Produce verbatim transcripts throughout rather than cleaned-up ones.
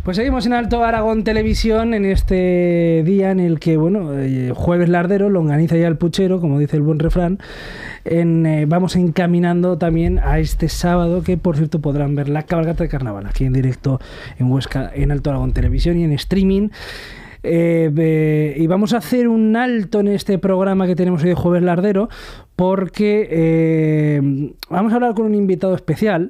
Pues seguimos en Alto Aragón Televisión en este día en el que, bueno, eh, jueves lardero, longaniza ya el puchero, como dice el buen refrán. En, eh, vamos encaminando también a este sábado, que por cierto podrán ver la cabalgata de carnaval aquí en directo en Huesca, en Alto Aragón Televisión y en streaming. Eh, eh, y vamos a hacer un alto en este programa que tenemos hoy de Jueves Lardero, porque eh, vamos a hablar con un invitado especial.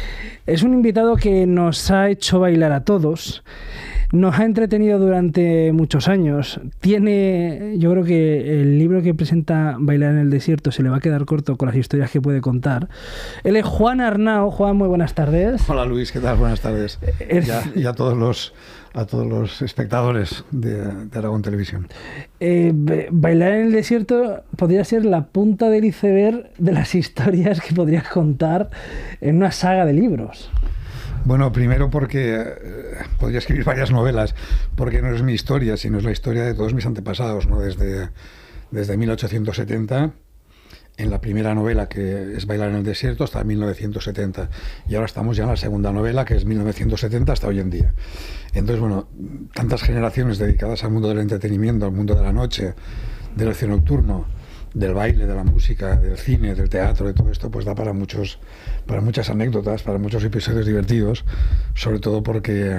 Es un invitado que nos ha hecho bailar a todos, nos ha entretenido durante muchos años. Tiene, yo creo que el libro que presenta Bailar en el Desierto se le va a quedar corto con las historias que puede contar. Él es Juan Arnao. Juan, muy buenas tardes. Hola Luis, ¿qué tal? Buenas tardes. Es... Ya, y a todos los a todos los espectadores de, de Aragón Televisión. Eh, Bailar en el Desierto podría ser la punta del iceberg de las historias que podrías contar en una saga de libros. Bueno, primero porque eh, podría escribir varias novelas, porque no es mi historia, sino es la historia de todos mis antepasados, ¿no? Desde, desde mil ochocientos setenta, en la primera novela, que es Bailar en el Desierto, hasta mil novecientos setenta. Y ahora estamos ya en la segunda novela, que es mil novecientos setenta hasta hoy en día. Entonces, bueno, tantas generaciones dedicadas al mundo del entretenimiento, al mundo de la noche, del ocio nocturno, del baile, de la música, del cine, del teatro, de todo esto, pues da para muchos, para muchas anécdotas, para muchos episodios divertidos, sobre todo porque,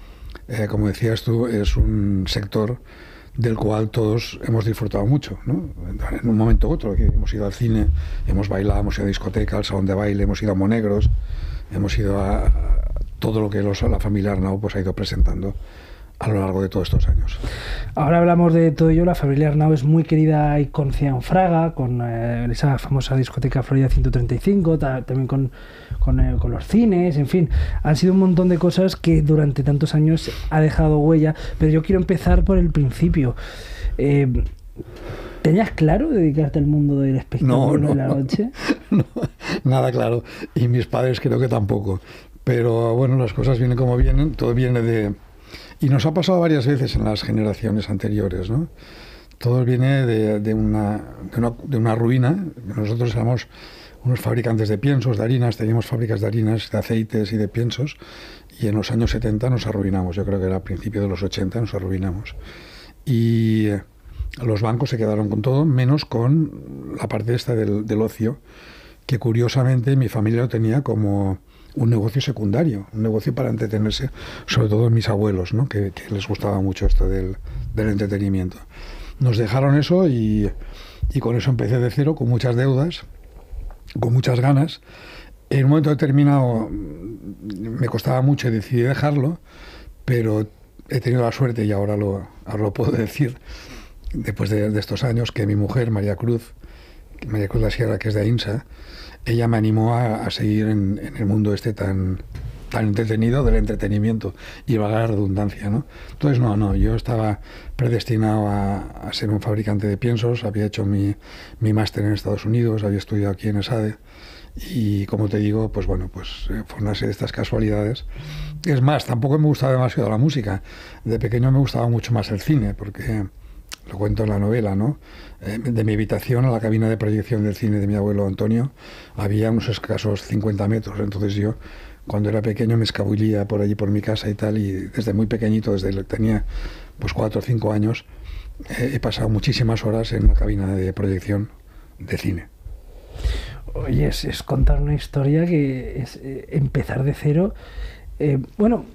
eh, como decías tú, es un sector del cual todos hemos disfrutado mucho, ¿no? En un momento u otro, que hemos ido al cine, hemos bailado, hemos ido a discoteca, al salón de baile, hemos ido a Monegros, hemos ido a, a todo lo que los, la familia Arnau pues ha ido presentando a lo largo de todos estos años. Ahora hablamos de todo ello. La familia Arnau es muy querida y conocida en Fraga, con eh, esa famosa discoteca Florida ciento treinta y cinco, ta, también con, con, eh, con los cines, en fin. Han sido un montón de cosas que durante tantos años ha dejado huella, pero yo quiero empezar por el principio. Eh, ¿Tenías claro dedicarte al mundo del espectáculo no, no, de la noche? No, nada claro. Y mis padres creo que tampoco. Pero bueno, las cosas vienen como vienen, todo viene de... Y nos ha pasado varias veces en las generaciones anteriores, ¿no? Todo viene de, de, una, de, una, de una ruina. Nosotros éramos unos fabricantes de piensos, de harinas, teníamos fábricas de harinas, de aceites y de piensos, y en los años setenta nos arruinamos. Yo creo que era a principios de los ochenta nos arruinamos. Y los bancos se quedaron con todo, menos con la parte esta del, del ocio, que curiosamente mi familia lo tenía como un negocio secundario, un negocio para entretenerse, sobre todo mis abuelos, ¿no? que, que les gustaba mucho esto del, del entretenimiento. Nos dejaron eso y, y con eso empecé de cero, con muchas deudas, con muchas ganas. En un momento determinado me costaba mucho y decidí dejarlo, pero he tenido la suerte, y ahora lo, ahora lo puedo decir, después de, de estos años, que mi mujer, María Cruz, María Cruz de la Sierra, que es de Ainsa, ella me animó a, a seguir en, en el mundo este tan, tan entretenido del entretenimiento, y valga la redundancia, ¿no? Entonces, no, no, yo estaba predestinado a, a ser un fabricante de piensos, había hecho mi, mi máster en Estados Unidos, había estudiado aquí en ESADE, y como te digo, pues bueno, pues eh, fue una serie de estas casualidades. Es más, tampoco me gustaba demasiado la música. De pequeño me gustaba mucho más el cine, porque... lo cuento en la novela, ¿no? Eh, de mi habitación a la cabina de proyección del cine de mi abuelo Antonio había unos escasos cincuenta metros. Entonces yo, cuando era pequeño, me escabullía por allí, por mi casa y tal, y desde muy pequeñito, desde que tenía pues cuatro o cinco años, eh, he pasado muchísimas horas en la cabina de proyección de cine. Oye, es, es contar una historia que es eh, empezar de cero. Eh, bueno...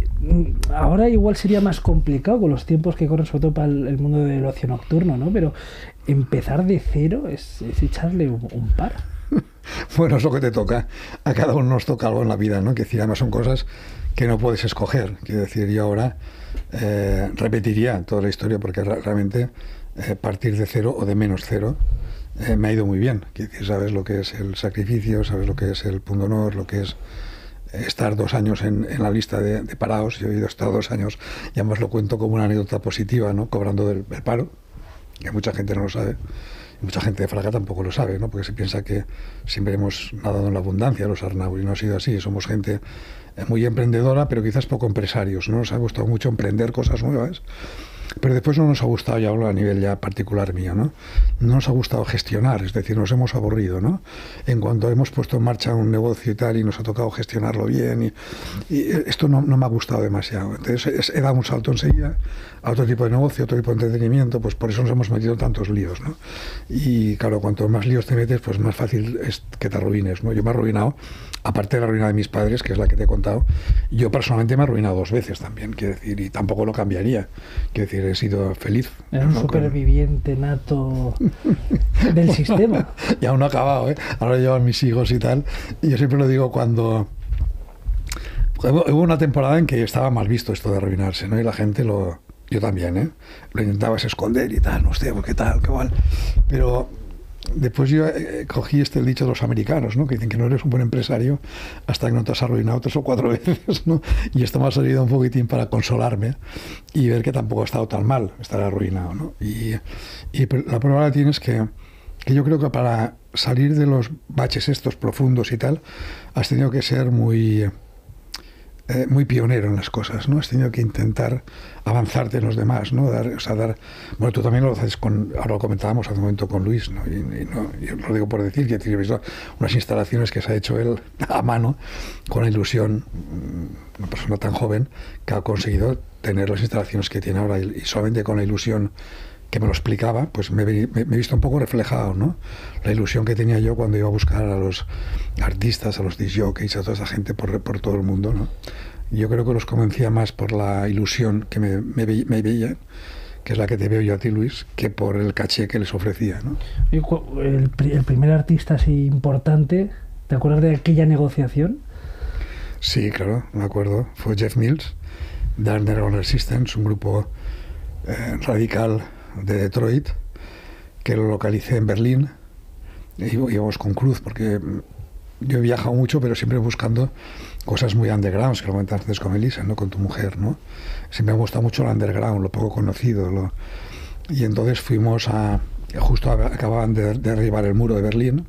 Ahora igual sería más complicado con los tiempos que corren, sobre todo para el, el mundo del ocio nocturno, ¿no? Pero empezar de cero es, es echarle un, un par. Bueno, es lo que te toca. A cada uno nos toca algo en la vida, ¿no? Que decir, además son cosas que no puedes escoger. Quiero decir, yo ahora eh, repetiría toda la historia, porque realmente eh, partir de cero o de menos cero eh, me ha ido muy bien. Quiero decir, sabes lo que es el sacrificio, sabes lo que es el punto honor, lo que es estar dos años en, en la lista de, de parados. Yo he ido estar dos años, y además lo cuento como una anécdota positiva, ¿no? Cobrando del, del paro, que mucha gente no lo sabe, y mucha gente de Fraga tampoco lo sabe, ¿no? Porque se piensa que siempre hemos nadado en la abundancia los Arnau, y no ha sido así. Somos gente muy emprendedora, pero quizás poco empresarios, ¿no? Nos ha gustado mucho emprender cosas nuevas, Pero después no nos ha gustado, ya hablo a nivel ya particular mío, ¿no? No nos ha gustado gestionar, es decir, nos hemos aburrido, ¿no? En cuanto hemos puesto en marcha un negocio y tal, y nos ha tocado gestionarlo bien, y, y esto no, no me ha gustado demasiado. Entonces he dado un salto enseguida a otro tipo de negocio, otro tipo de entretenimiento, pues por eso nos hemos metido tantos líos, ¿no? Y claro, cuanto más líos te metes, pues más fácil es que te arruines, ¿no? Yo me he arruinado, aparte de la ruina de mis padres, que es la que te he contado, yo personalmente me he arruinado dos veces también, quiero decir, y tampoco lo cambiaría, quiero decir, he sido feliz. Era un ¿no? superviviente nato del sistema. Y aún no ha acabado, ¿eh? Ahora llevan mis hijos y tal, y yo siempre lo digo cuando... Hubo una temporada en que estaba mal visto esto de arruinarse, ¿no? Y la gente lo... Yo también, ¿eh? Lo intentabas esconder y tal, no sé, qué tal, qué mal. Pero después yo eh, cogí este el dicho de los americanos, ¿no? Que dicen que no eres un buen empresario hasta que no te has arruinado tres o cuatro veces, ¿no? Y esto me ha servido un poquitín para consolarme y ver que tampoco ha estado tan mal estar arruinado, ¿no? Y, y la prueba la tienes que, que yo creo que para salir de los baches estos profundos y tal, has tenido que ser muy... Eh, muy pionero en las cosas, ¿no? Has tenido que intentar avanzarte en los demás, ¿no? Dar, o sea, dar... Bueno, tú también lo haces con... Ahora lo comentábamos hace un momento con Luis, ¿no? Y, y no, yo lo digo por decir, que he visto unas instalaciones que se ha hecho él a mano, con la ilusión, una persona tan joven, que ha conseguido tener las instalaciones que tiene ahora, y, y solamente con la ilusión que me lo explicaba, pues me, me, me he visto un poco reflejado, ¿no? La ilusión que tenía yo cuando iba a buscar a los artistas, a los disc jockeys, a toda esa gente por, por todo el mundo, ¿no? Yo creo que los convencía más por la ilusión que me, me, me veía, que es la que te veo yo a ti, Luis, que por el caché que les ofrecía, ¿no? El, el primer artista así importante, ¿te acuerdas de aquella negociación? Sí, claro, me acuerdo. Fue Jeff Mills, de Underground Resistance, un grupo eh, radical de Detroit, que lo localicé en Berlín. Y íbamos con Cruz, porque yo he viajado mucho, pero siempre buscando cosas muy underground, que lo comentabas antes con Elisa, ¿no? Con tu mujer, ¿no? Siempre me ha gustado mucho el underground, lo poco conocido. Lo... Y entonces fuimos a... Justo acababan de derribar el muro de Berlín,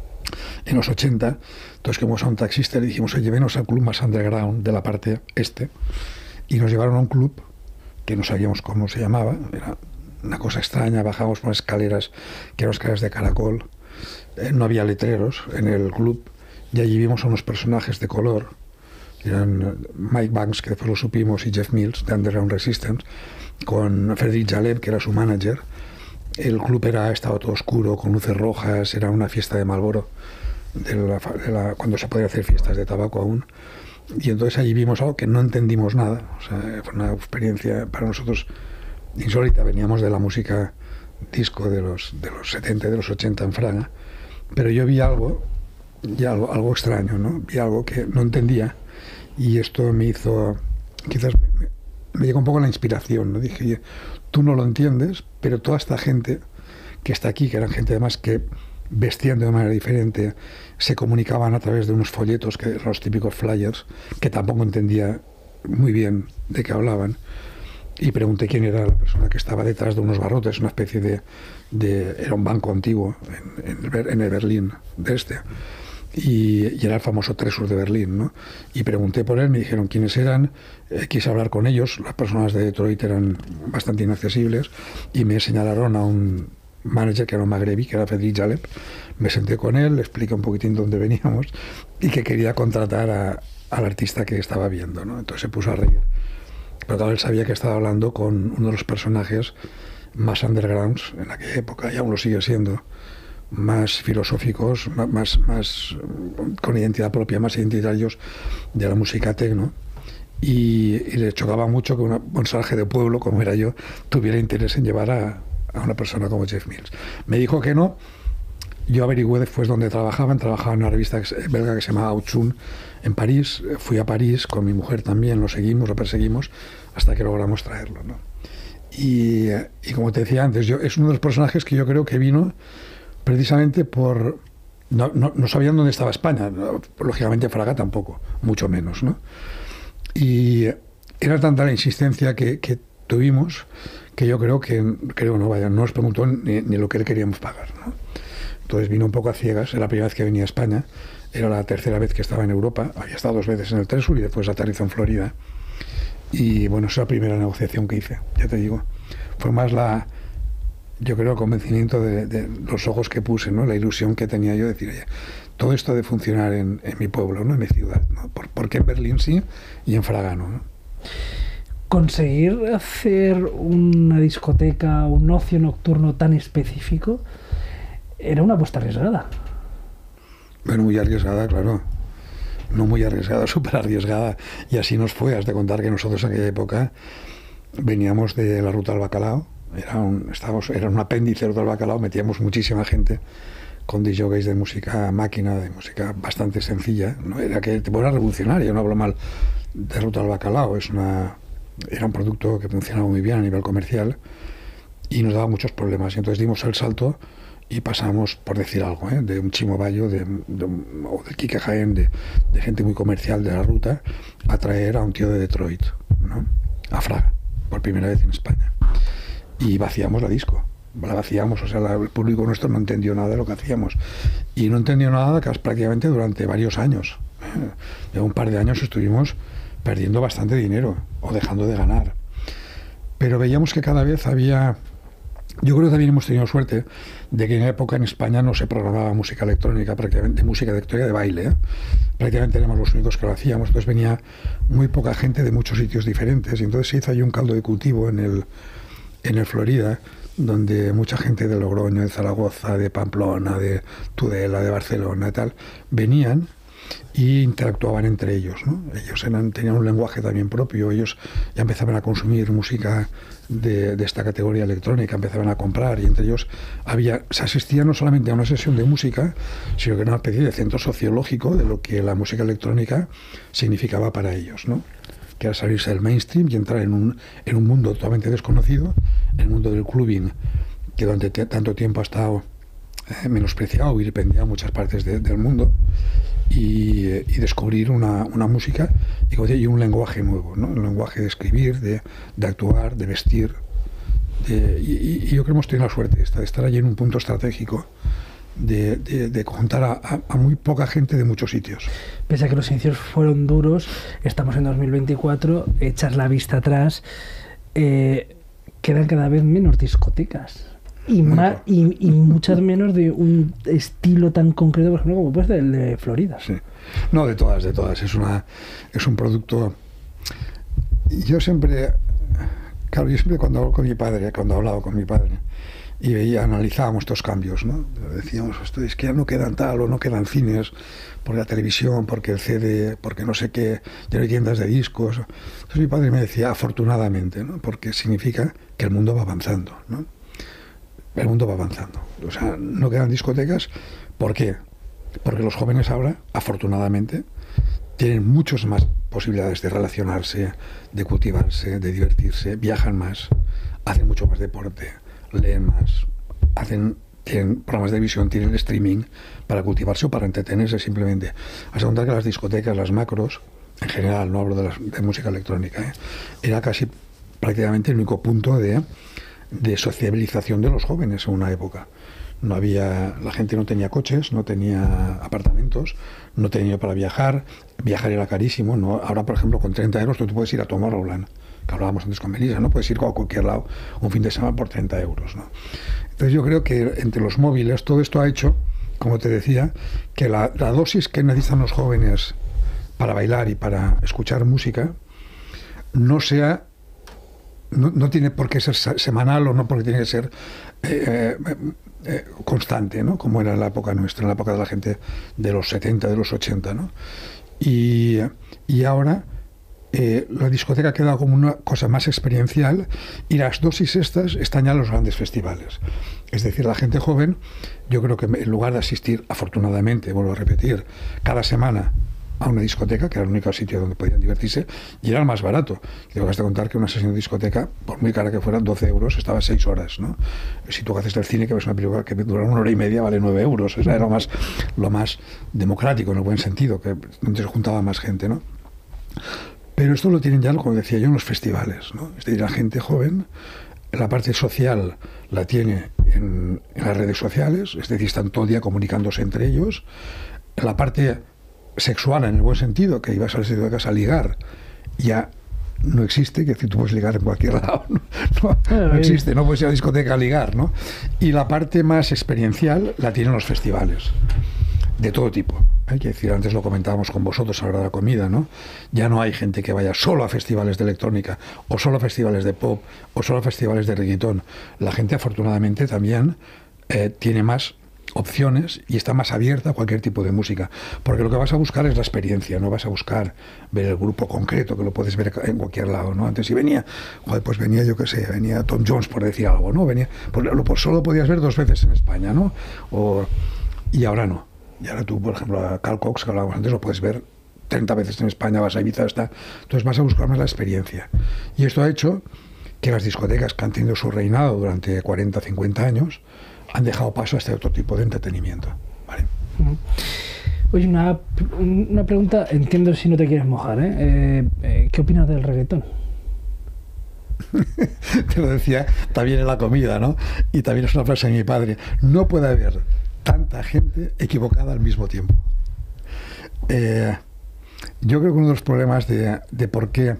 en los ochenta. Entonces fuimos a un taxista y le dijimos, oye, venos al club más underground de la parte este. Y nos llevaron a un club que no sabíamos cómo se llamaba, era una cosa extraña, bajamos por escaleras, que eran escaleras de caracol, eh, no había letreros en el club, y allí vimos a unos personajes de color, eran Mike Banks, que después lo supimos, y Jeff Mills, de Underground Resistance, con Frederick Jaleb, que era su manager. El club era, estaba todo oscuro, con luces rojas, era una fiesta de Marlboro, de la, de la, cuando se podía hacer fiestas de tabaco aún. Y entonces allí vimos algo que no entendimos nada, o sea, fue una experiencia para nosotros insólita. Veníamos de la música disco de los, de los setenta y de los ochenta en Fraga, pero yo vi algo, ya algo, algo extraño, ¿no? Vi algo que no entendía, y esto me hizo, quizás me, me llegó un poco la inspiración, ¿no? Dije, tú no lo entiendes, pero toda esta gente que está aquí, que eran gente además que vestían de una manera diferente, se comunicaban a través de unos folletos, que eran los típicos flyers, que tampoco entendía muy bien de qué hablaban, y pregunté quién era la persona que estaba detrás de unos barrotes, una especie de... de era un banco antiguo en, en, en el Berlín de este, y, y era el famoso Tresur de Berlín, ¿no? Y pregunté por él, me dijeron quiénes eran, eh, quise hablar con ellos, las personas de Detroit eran bastante inaccesibles, y me señalaron a un manager que era un magrebí, que era Frederick Jaleb. Me senté con él, le expliqué un poquitín dónde veníamos y que quería contratar a, al artista que estaba viendo, ¿no? Entonces se puso a reír. Pero claro, él sabía que estaba hablando con uno de los personajes más undergrounds en aquella época, y aún lo sigue siendo, más filosóficos, más, más, más con identidad propia, más identitarios de la música techno. Y, y le chocaba mucho que un personaje de pueblo, como era yo, tuviera interés en llevar a, a una persona como Jeff Mills. Me dijo que no. Yo averigüé después dónde trabajaban. Trabajaba en una revista belga que se llamaba Outsun en París. Fui a París con mi mujer también, lo seguimos, lo perseguimos, hasta que logramos traerlo, ¿no? Y, y como te decía antes, yo, es uno de los personajes que yo creo que vino precisamente por... No, no, no sabían dónde estaba España, no, lógicamente Fraga tampoco, mucho menos, ¿no? Y era tanta la insistencia que, que tuvimos, que yo creo que, creo no, vaya, no nos preguntó ni, ni lo que le queríamos pagar, ¿no? Entonces vino un poco a ciegas, era la primera vez que venía a España, era la tercera vez que estaba en Europa, había estado dos veces en el Tresur y después aterrizó en Florida. Y bueno, esa es la primera negociación que hice, ya te digo. Fue más la, yo creo, el convencimiento de, de los ojos que puse, ¿no? La ilusión que tenía yo de decir, oye, todo esto de funcionar en, en mi pueblo, ¿no? En mi ciudad, ¿no? ¿Por, ¿por qué en Berlín sí y en Fraga no? ¿no? Conseguir hacer una discoteca, un ocio nocturno tan específico, era una apuesta arriesgada. Bueno, muy arriesgada, claro. No muy arriesgada, súper arriesgada. Y así nos fue. Has de contar que nosotros en aquella época veníamos de la ruta del bacalao. Era un, estábamos, era un apéndice de la ruta del bacalao. Metíamos muchísima gente con D Js de música máquina, de música bastante sencilla. ¿no? Era que era revolucionaria, no hablo mal de ruta del bacalao. Es una, era un producto que funcionaba muy bien a nivel comercial y nos daba muchos problemas. Y entonces dimos el salto y pasamos, por decir algo, ¿eh? de un Chimo Bayo de, de, o del Quique Jaén, de, de gente muy comercial de la ruta, a traer a un tío de Detroit, ¿no? A Fraga, por primera vez en España. Y vaciamos la disco, la vaciamos, o sea, la, el público nuestro no entendió nada de lo que hacíamos. Y no entendió nada casi prácticamente durante varios años. ¿eh? De un par de años estuvimos perdiendo bastante dinero, o dejando de ganar. Pero veíamos que cada vez había... Yo creo que también hemos tenido suerte de que en la época en España no se programaba música electrónica, prácticamente música electrónica de baile. ¿eh? Prácticamente éramos los únicos que lo hacíamos, entonces venía muy poca gente de muchos sitios diferentes y entonces se hizo ahí un caldo de cultivo en el, en el Florida, donde mucha gente de Logroño, de Zaragoza, de Pamplona, de Tudela, de Barcelona y tal, venían y interactuaban entre ellos, ¿no? Ellos eran, tenían un lenguaje también propio, ellos ya empezaban a consumir música de, de esta categoría electrónica, empezaban a comprar y entre ellos había, se asistía no solamente a una sesión de música, sino que era una especie de centro sociológico de lo que la música electrónica significaba para ellos, ¿no? Que era salirse del mainstream y entrar en un, en un mundo totalmente desconocido, en el mundo del clubbing, que durante tanto tiempo ha estado eh, menospreciado y vilipendiado en muchas partes de, del mundo. Y, y descubrir una, una música y, y un lenguaje nuevo, ¿no? Un lenguaje de escribir, de, de actuar, de vestir. De, y, y yo creo que hemos tenido la suerte esta, de estar allí en un punto estratégico, de, de, de contar a, a, a muy poca gente de muchos sitios. Pese a que los inicios fueron duros, estamos en dos mil veinticuatro, echas la vista atrás, eh, quedan cada vez menos discotecas. Y, más, y, y muchas menos de un estilo tan concreto, por ejemplo, como pues del de Florida. Sí. No, de todas, de todas. Es una es un producto... Yo siempre... Claro, yo siempre cuando hablo con mi padre, cuando hablaba con mi padre, y veía, analizábamos estos cambios, ¿no? Decíamos, esto es que ya no quedan tal o no quedan cines, por la televisión, porque el C D, porque no sé qué, ya no hay tiendas de discos. Entonces mi padre me decía, afortunadamente, ¿no? Porque significa que el mundo va avanzando, ¿no? El mundo va avanzando. O sea, no quedan discotecas. ¿Por qué? Porque los jóvenes ahora, afortunadamente, tienen muchas más posibilidades de relacionarse, de cultivarse, de divertirse, viajan más, hacen mucho más deporte, leen más, hacen, tienen programas de televisión, tienen streaming para cultivarse o para entretenerse simplemente. Has de contar que las discotecas, las macros, en general, no hablo de, las, de música electrónica, ¿eh? era casi prácticamente el único punto de... de sociabilización de los jóvenes en una época. No había, la gente no tenía coches, no tenía apartamentos, no tenía para viajar, viajar era carísimo, ¿no? Ahora, por ejemplo, con treinta euros tú, tú puedes ir a Tomorrowland, que hablábamos antes con Melissa, ¿no? Puedes ir a cualquier lado un fin de semana por treinta euros, ¿no? Entonces yo creo que entre los móviles todo esto ha hecho, como te decía, que la, la dosis que necesitan los jóvenes para bailar y para escuchar música no sea No, no tiene por qué ser semanal o no porque tiene que ser eh, eh, eh, constante, ¿no? Como era en la época nuestra, en la época de la gente de los setenta, de los ochenta, ¿no? Y, y ahora eh, la discoteca ha quedado como una cosa más experiencial y las dosis estas están ya en los grandes festivales. Es decir, la gente joven, yo creo que en lugar de asistir, afortunadamente, vuelvo a repetir, cada semana a una discoteca, que era el único sitio donde podían divertirse, y era el más barato. Tengo que contar que una sesión de discoteca, por muy cara que fuera, doce euros, estaba seis horas, ¿no? Si tú haces del cine, que ves una película que dura una hora y media, vale nueve euros. O sea, era lo más, lo más democrático, en el buen sentido, que donde se juntaba más gente, ¿no? Pero esto lo tienen ya, como decía yo, en los festivales, ¿no? Es decir, la gente joven, la parte social la tiene en, en las redes sociales, es decir, están todo el día comunicándose entre ellos. La parte sexual, en el buen sentido, que ibas al sitio de casa a ligar, ya no existe, que decir, tú puedes ligar en cualquier lado, no, no, no existe, no puedes ir a la discoteca a ligar, ¿no? Y la parte más experiencial la tienen los festivales, de todo tipo. Hay que decir, antes lo comentábamos con vosotros a la hora de la comida, ¿no? Ya no hay gente que vaya solo a festivales de electrónica, o solo a festivales de pop, o solo a festivales de reggaetón. La gente, afortunadamente, también eh, tiene más opciones y está más abierta a cualquier tipo de música, porque lo que vas a buscar es la experiencia, no vas a buscar ver el grupo concreto, que lo puedes ver en cualquier lado, ¿no? Antes si venía, joder, pues venía, yo qué sé, venía Tom Jones, por decir algo, ¿no? Venía, pues lo pues solo podías ver dos veces en España, ¿no? O, y ahora no. Y ahora tú, por ejemplo, a Carl Cox, que hablábamos antes, lo puedes ver treinta veces en España, vas a Ibiza, está. Entonces vas a buscar más la experiencia. Y esto ha hecho que las discotecas, que han tenido su reinado durante cuarenta, cincuenta años, han dejado paso a este otro tipo de entretenimiento. ¿Vale? Oye, una, una pregunta, entiendo si no te quieres mojar, ¿eh? Eh, eh, ¿Qué opinas del reggaetón? Te lo decía también en la comida, ¿no? Y también es una frase de mi padre. No puede haber tanta gente equivocada al mismo tiempo. Eh, yo creo que uno de los problemas de, de por qué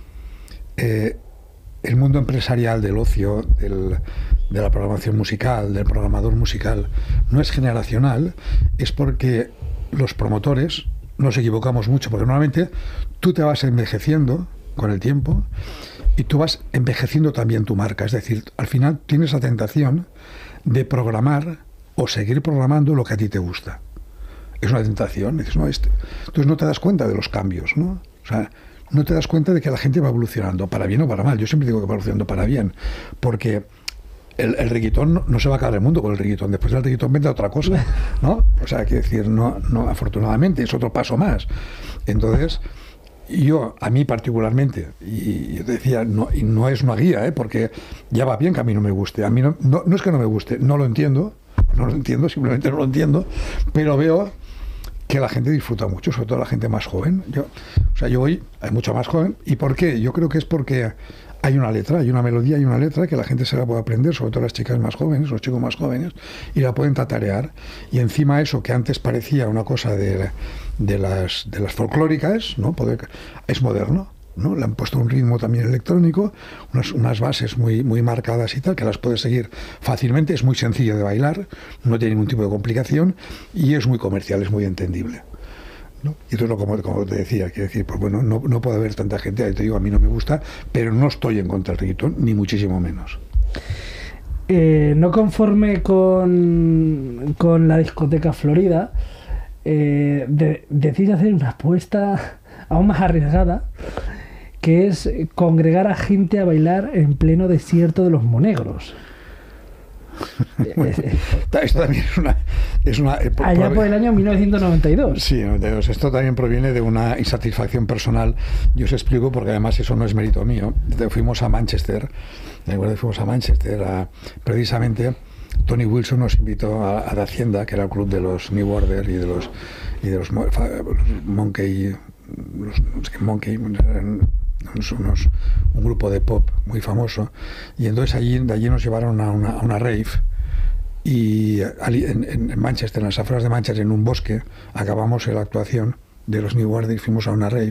eh, el mundo empresarial del ocio, del, de la programación musical, del programador musical, no es generacional, es porque los promotores nos equivocamos mucho, porque normalmente tú te vas envejeciendo con el tiempo y tú vas envejeciendo también tu marca, es decir, al final tienes la tentación de programar o seguir programando lo que a ti te gusta. Es una tentación, dices, no, este. Entonces no te das cuenta de los cambios, ¿no? O sea, no te das cuenta de que la gente va evolucionando, para bien o para mal. Yo siempre digo que va evolucionando para bien, porque el, el reggaetón no, no se va a acabar el mundo con el reggaetón. Después del reggaetón vendrá otra cosa, ¿no? O sea, hay que decir, no, no, afortunadamente, es otro paso más. Entonces, yo, a mí particularmente, y yo te decía, no, y no es una guía, ¿eh? Porque ya va bien que a mí no me guste. A mí no, no, no es que no me guste, no lo entiendo, no lo entiendo, simplemente no lo entiendo, pero veo que la gente disfruta mucho, sobre todo la gente más joven. Yo, o sea, yo hoy hay mucho más joven. ¿Y por qué? Yo creo que es porque hay una letra, hay una melodía, hay una letra que la gente se la puede aprender, sobre todo las chicas más jóvenes, los chicos más jóvenes, y la pueden tatarear. Y encima eso, que antes parecía una cosa de, de, las, de las folclóricas, ¿no? Poder, es moderno, ¿no? Le han puesto un ritmo también electrónico, unas, unas bases muy, muy marcadas y tal, que las puedes seguir fácilmente, es muy sencillo de bailar, no tiene ningún tipo de complicación y es muy comercial, es muy entendible, ¿no? Y entonces, como, como te decía, quiero decir, pues bueno, no, no puede haber tanta gente, ahí te digo, a mí no me gusta, pero no estoy en contra del reggaetón, ni muchísimo menos. Eh, no conforme con, con la discoteca Florida, eh, de, decide hacer una apuesta aún más arriesgada, que es congregar a gente a bailar en pleno desierto de los Monegros. Bueno, esto también es una... Es una eh, por, allá por el año mil novecientos noventa y dos. Sí, noventa y dos. Esto también proviene de una insatisfacción personal. Yo os explico, porque además eso no es mérito mío. Fuimos a Manchester, de acuerdo, fuimos a Manchester, a, precisamente Tony Wilson nos invitó a, a la Hacienda, que era el club de los New Order y de los, y de los, los Monkey... Los, los Monkey eran unos, un grupo de pop muy famoso, y entonces allí, de allí nos llevaron a una, a una rave, y en, en Manchester, en las afueras de Manchester, en un bosque, acabamos la actuación de los New Order y fuimos a una rave,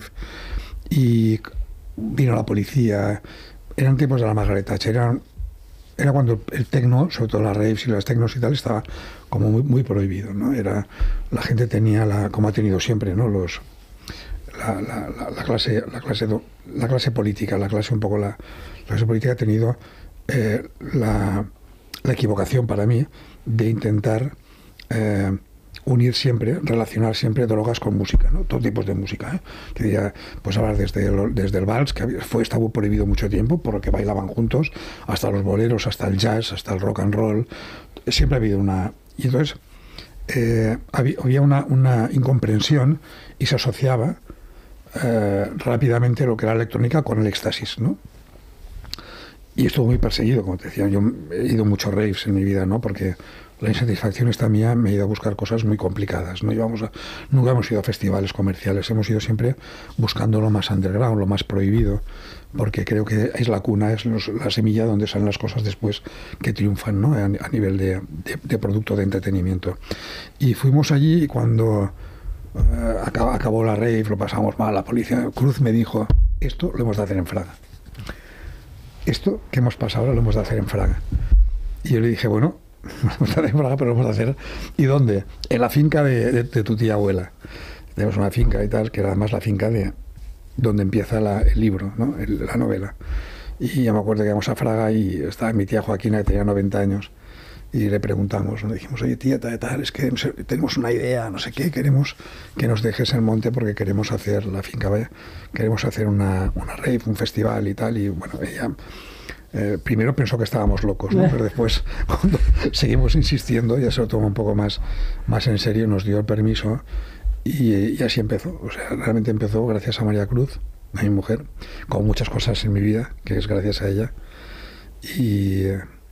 y vino la policía. Eran tiempos de la Margaret Thatcher, eran, era cuando el tecno, sobre todo las raves y las tecnos y tal, estaba como muy, muy prohibido, ¿no? Era, la gente tenía, la, como ha tenido siempre, ¿no? Los La, la, la, clase, la, clase, la clase política, la clase un poco la, la clase política ha tenido eh, la, la equivocación para mí de intentar eh, unir siempre, relacionar siempre drogas con música, ¿no? Todo tipos de música, ¿eh? Que ya, pues hablar desde el, desde el vals, que había, fue estaba prohibido mucho tiempo porque bailaban juntos, hasta los boleros, hasta el jazz, hasta el rock and roll. Siempre ha habido una... Y entonces eh, había, había una, una incomprensión y se asociaba Eh, rápidamente lo que era la electrónica con el éxtasis, ¿no? Y estuvo muy perseguido, como te decía. Yo he ido a muchos raves en mi vida, ¿no? Porque la insatisfacción esta mía me ha ido a buscar cosas muy complicadas. No íbamos a, nunca hemos ido a festivales comerciales, hemos ido siempre buscando lo más underground, lo más prohibido, porque creo que es la cuna, es los, la semilla donde salen las cosas después que triunfan, ¿no? A, a nivel de, de, de producto de entretenimiento. Y fuimos allí y cuando Uh, acabó, acabó la rave, lo pasamos mal, la policía, Cruz me dijo, esto lo hemos de hacer en Fraga. Esto que hemos pasado ahora lo hemos de hacer en Fraga. Y yo le dije, bueno, lo hemos de hacer en Fraga, pero lo hemos de hacer... ¿Y dónde? En la finca de, de, de tu tía abuela. Tenemos una finca y tal, que era además la finca de donde empieza la, el libro, ¿no? el, la novela. Y ya me acuerdo que íbamos a Fraga y estaba mi tía Joaquina, que tenía noventa años, y le preguntamos, le dijimos, oye tía, tal, tal, es que tenemos una idea, no sé qué, queremos que nos dejes el monte porque queremos hacer la finca, vaya, queremos hacer una, una rave, un festival y tal, y bueno, ella eh, primero pensó que estábamos locos, ¿no? Pero después, cuando seguimos insistiendo, ya se lo tomó un poco más, más en serio, nos dio el permiso y, y así empezó, o sea, realmente empezó gracias a María Cruz, a mi mujer, con muchas cosas en mi vida, que es gracias a ella, y...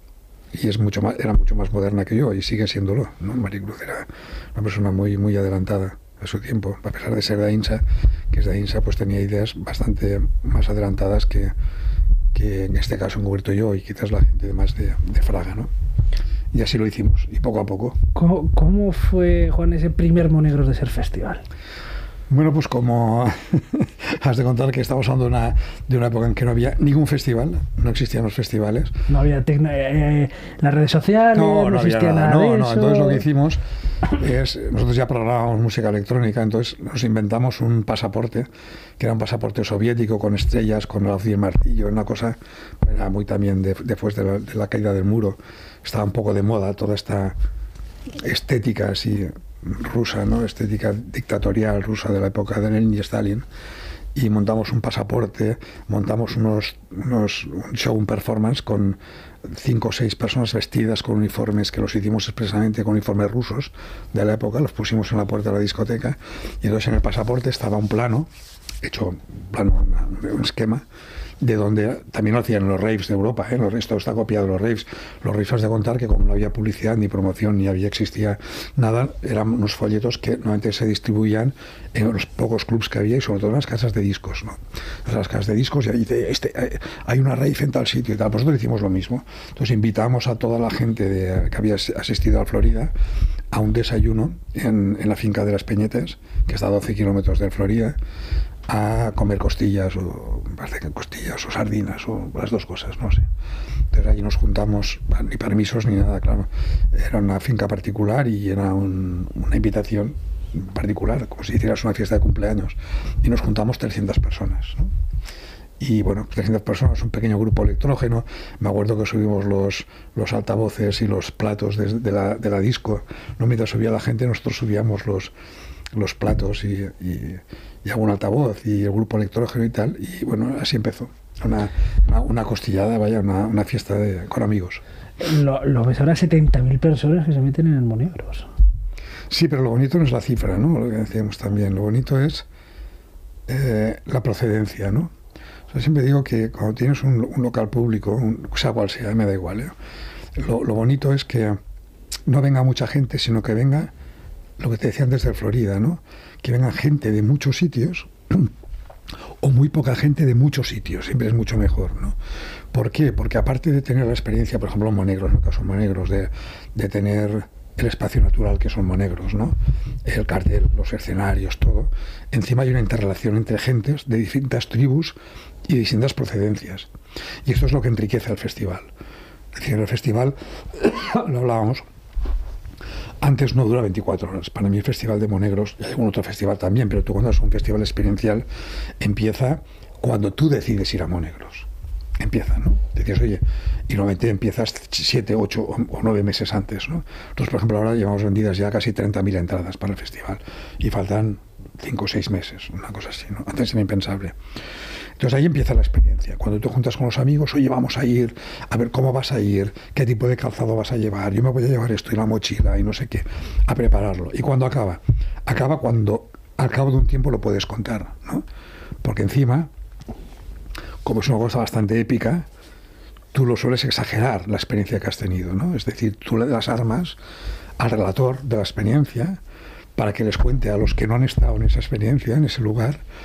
y es mucho más, era mucho más moderna que yo y sigue siéndolo, ¿no? Maricruz era una persona muy, muy adelantada a su tiempo, a pesar de ser de AINSA, que es de AINSA, pues tenía ideas bastante más adelantadas que, que en este caso en concreto yo y quizás la gente de más de, de Fraga, ¿no? Y así lo hicimos, y poco a poco. ¿Cómo, cómo fue, Juan, ese primer Monegros Desert Festival? Bueno, pues como has de contar que estamos hablando de una, de una época en que no había ningún festival, no existían los festivales. No había tecno, eh, las redes sociales, no, no, no existía nada, nada no, de no, eso. Entonces lo que hicimos es, nosotros ya programábamos música electrónica, entonces nos inventamos un pasaporte, que era un pasaporte soviético con estrellas, con la hoz y el martillo, una cosa, era muy también de, después de la, de la caída del muro, estaba un poco de moda toda esta estética así rusa, ¿no? Estética dictatorial rusa de la época de Lenin y Stalin, y montamos un pasaporte, montamos unos, unos un show, un performance con cinco o seis personas vestidas con uniformes que los hicimos expresamente con uniformes rusos de la época, los pusimos en la puerta de la discoteca, y entonces en el pasaporte estaba un plano hecho, plano, un esquema de donde también lo hacían los raves de Europa, ¿eh? Esto está copiado de los raves. Los raves, has de contar que como no había publicidad ni promoción ni había existía nada, eran unos folletos que normalmente se distribuían en los pocos clubs que había y sobre todo en las casas de discos, ¿no? En las casas de discos, y ahí dice, este, eh, hay una rave en tal sitio y tal. Nosotros hicimos lo mismo. Entonces invitamos a toda la gente de, que había asistido a Florida a un desayuno en, en la finca de las Peñetes, que está a doce kilómetros de Florida, a comer costillas o parece que costillas o sardinas o las dos cosas, no sé. Entonces allí nos juntamos, ni permisos ni nada, claro. Era una finca particular y era un, una invitación particular, como si hicieras una fiesta de cumpleaños, y nos juntamos trescientas personas, ¿no? Y bueno, trescientas personas, un pequeño grupo electrógeno. Me acuerdo que subimos los, los altavoces y los platos de, de, la, de la disco, ¿no? Mientras subía la gente, nosotros subíamos los, los platos y, y, y algún altavoz y el grupo electrógeno y tal, y bueno, así empezó. Una, una, una costillada, vaya, una, una fiesta de, con amigos. Lo, lo ves ahora, setenta mil personas que se meten en el Monegros. Sí, pero lo bonito no es la cifra, ¿no? Lo que decíamos también, lo bonito es eh, la procedencia, ¿no? Yo siempre digo que cuando tienes un, un local público, un, sea cual sea, me da igual, ¿eh? lo, lo bonito es que no venga mucha gente, sino que venga, lo que te decía antes de Florida, ¿no? Que venga gente de muchos sitios o muy poca gente de muchos sitios, siempre es mucho mejor, ¿no? ¿Por qué? Porque aparte de tener la experiencia, por ejemplo, en Monegros, en el caso de Monegros, de, de tener el espacio natural que son Monegros, ¿no? El cartel, los escenarios, todo. Encima hay una interrelación entre gentes de distintas tribus y distintas procedencias. Y esto es lo que enriquece al festival. Es decir, el festival, lo hablábamos, antes no dura veinticuatro horas. Para mí el festival de Monegros, y hay algún otro festival también, pero tú cuando es un festival experiencial, empieza cuando tú decides ir a Monegros. Empieza, ¿no? Decías, oye, y normalmente empiezas siete, ocho o nueve meses antes, ¿no? Nosotros, por ejemplo, ahora llevamos vendidas ya casi treinta mil entradas para el festival y faltan cinco o seis meses, una cosa así, ¿no? Antes era impensable. Entonces ahí empieza la experiencia. Cuando tú juntas con los amigos, oye, vamos a ir, a ver cómo vas a ir, qué tipo de calzado vas a llevar, yo me voy a llevar esto y la mochila y no sé qué, a prepararlo. ¿Y cuándo acaba? Acaba cuando al cabo de un tiempo lo puedes contar, ¿no? Porque encima, como es una cosa bastante épica, tú lo sueles exagerar la experiencia que has tenido, ¿no? Es decir, tú le das armas al relator de la experiencia para que les cuente a los que no han estado en esa experiencia, en ese lugar,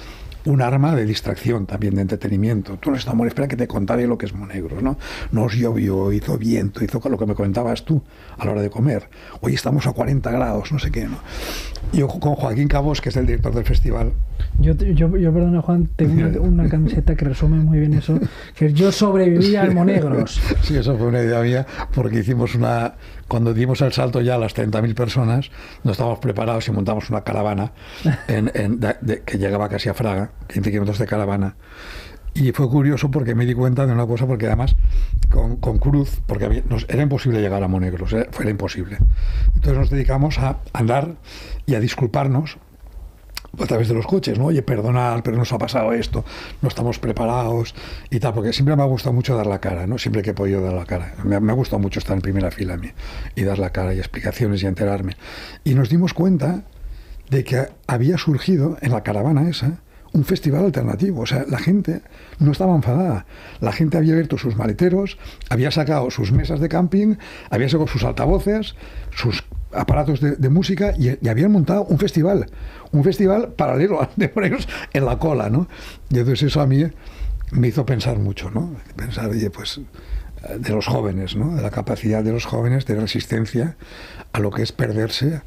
un arma de distracción, también de entretenimiento. Tú no estás, espera que te contaré lo que es Monegros, ¿no? Nos llovió, hizo viento, hizo lo que me comentabas tú a la hora de comer. Hoy estamos a cuarenta grados, no sé qué, ¿no? Yo con Joaquín Cabos, que es el director del festival. Yo, yo, yo perdona, Juan, tengo una, una camiseta que resume muy bien eso, que yo sobreviví al Monegros. Sí, eso fue una idea mía, porque hicimos una... Cuando dimos el salto ya a las treinta mil personas, no estábamos preparados y montamos una caravana en, en, de, de, que llegaba casi a Fraga, quince kilómetros de caravana. Y fue curioso porque me di cuenta de una cosa, porque además con, con Cruz, porque había, nos, era imposible llegar a Monegros, era, era imposible. Entonces nos dedicamos a andar y a disculparnos a través de los coches, ¿no? Oye, perdonad, pero nos ha pasado esto, no estamos preparados y tal, porque siempre me ha gustado mucho dar la cara, ¿no? Siempre que he podido dar la cara. Me, me ha gustado mucho estar en primera fila a mí y dar la cara y explicaciones y enterarme. Y nos dimos cuenta de que había surgido en la caravana esa un festival alternativo. O sea, la gente no estaba enfadada. La gente había abierto sus maleteros, había sacado sus mesas de camping, había sacado sus altavoces, sus aparatos de, de música y, y habían montado un festival. Un festival paralelo a de Monegros en la cola, ¿no? Y entonces eso a mí me hizo pensar mucho, ¿no? Pensar, oye, pues de los jóvenes, ¿no? De la capacidad de los jóvenes de resistencia a lo que es perderse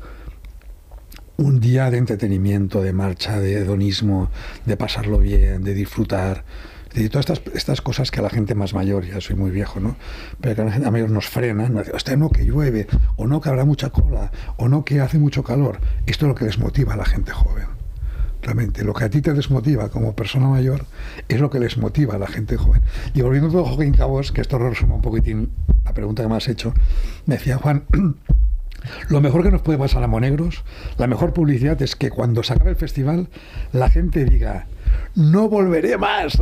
un día de entretenimiento, de marcha, de hedonismo, de pasarlo bien, de disfrutar, de todas estas, estas cosas que a la gente más mayor, ya soy muy viejo, ¿no? Pero que a la gente mayor nos frenan, nos dicen, hostia, no, que llueve, o no, que habrá mucha cola, o no, que hace mucho calor. Esto es lo que les motiva a la gente joven. Realmente, lo que a ti te desmotiva como persona mayor es lo que les motiva a la gente joven. Y volviendo a todo Joaquín Cabos, que esto resume un poquitín la pregunta que me has hecho, me decía, Juan, lo mejor que nos puede pasar a Monegros, la mejor publicidad es que cuando se acabe el festival, la gente diga, no volveré más.